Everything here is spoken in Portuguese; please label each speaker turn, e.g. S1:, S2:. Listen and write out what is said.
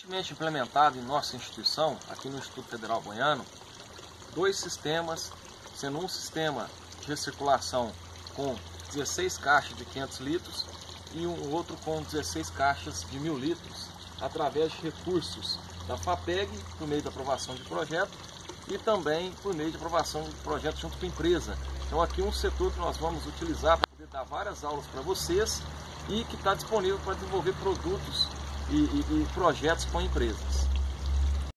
S1: Recentemente implementado em nossa instituição, aqui no Instituto Federal Goiano, 2 sistemas, sendo um sistema de recirculação com 16 caixas de 500 litros e um outro com 16 caixas de 1000 litros, através de recursos da FAPEG, por meio da aprovação de projeto, e também por meio de aprovação de projeto junto com a empresa. Então aqui um setor que nós vamos utilizar para poder dar várias aulas para vocês e que está disponível para desenvolver produtos e projetos com empresas.